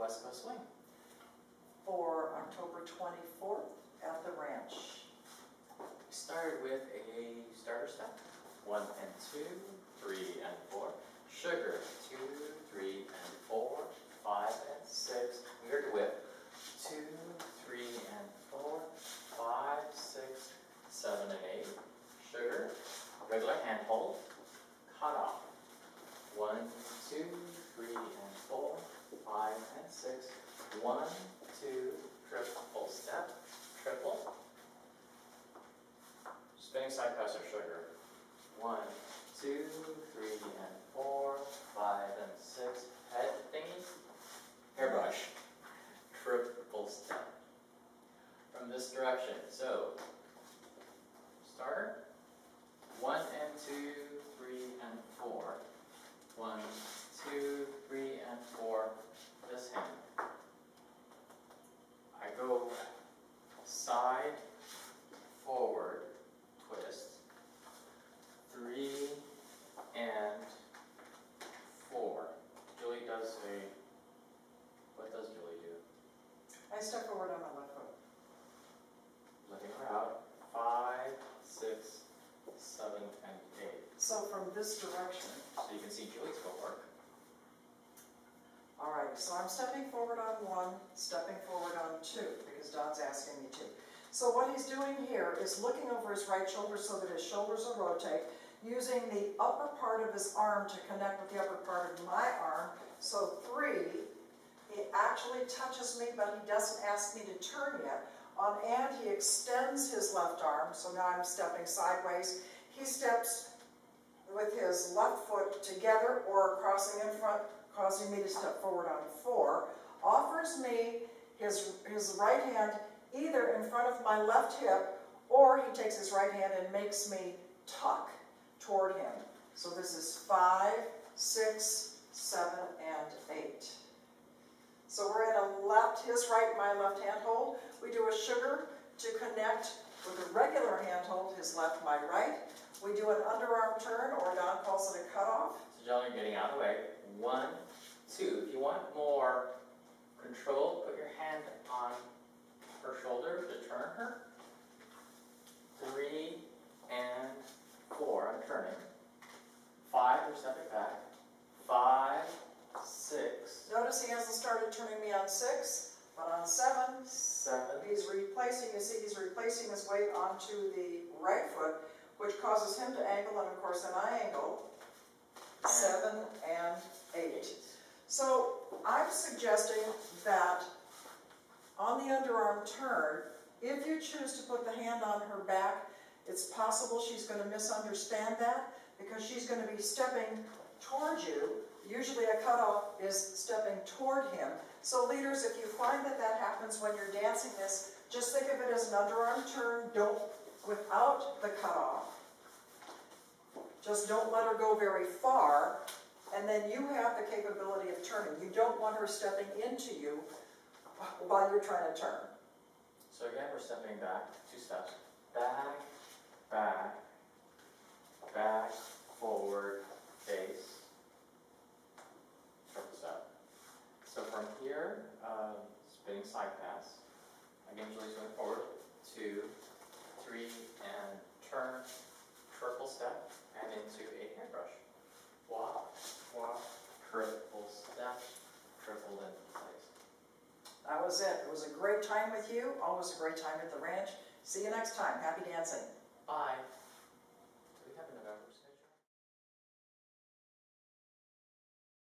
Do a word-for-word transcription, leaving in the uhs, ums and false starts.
West Coast Swing. For October twenty-fourth at the ranch. We started with a starter step. One and two, three and four. Sugar, two, three and four, five and six. Weird whip. Two, three and four, five, six, seven and eight. Sugar, regular hand hold, cut off. One, two, three and four, five and six. One, two, triple step, triple. Spinning side pass or sugar. One, two, three and four, five and six. Head thingy, hairbrush, triple step. From this direction, so starter. One and two, three and four. One, two, three and four. This hand. I go side, forward, twist. Three and four. Julie does a, what does Julie do? I step forward on my left foot. Letting her out. Five, six, seven, and eight. So from this direction. So you can see Julie's footwork. All right, so I'm stepping forward on one, stepping forward on two, because Don's asking me to. So what he's doing here is looking over his right shoulder so that his shoulders will rotate, using the upper part of his arm to connect with the upper part of my arm. So three, he actually touches me, but he doesn't ask me to turn yet. On and, he extends his left arm, so now I'm stepping sideways. He steps with his left foot together or crossing in front, causing me to step forward on four, offers me his, his right hand either in front of my left hip, or he takes his right hand and makes me tuck toward him. So this is five, six, seven, and eight. So we're in a left, his right, my left hand hold. We do a sugar to connect with a regular hand hold, his left, my right. We do an underarm turn, or Don calls it a cutoff. So John, you're getting out of the way. One, two. If you want more control, put your hand on her shoulder to turn her. Three and four. I'm turning. Five, you're stepping back. Five, six. Notice he hasn't started turning me on six, but on seven, seven. He's replacing, you see, he's replacing his weight onto the right foot, which causes him to angle, and of course then I angle. Seven and eight. So I'm suggesting that on the underarm turn, if you choose to put the hand on her back, it's possible she's going to misunderstand that, because she's going to be stepping towards you. Usually a cutoff is stepping toward him. So leaders, if you find that that happens when you're dancing this, just think of it as an underarm turn. Don't, without the cutoff. Just don't let her go very far, and then you have the capability of turning. You don't want her stepping into you while you're trying to turn. So again, we're stepping back, two steps. Back, back, back, forward, face, triple step. So from here, um, spinning side pass. Again, Julie's going forward. Two, three, and turn, triple step, and into a hairbrush. Walk, walk, triple step, triple into place. That was it. It was a great time with you. Always a great time at the ranch. See you next time. Happy dancing. Bye.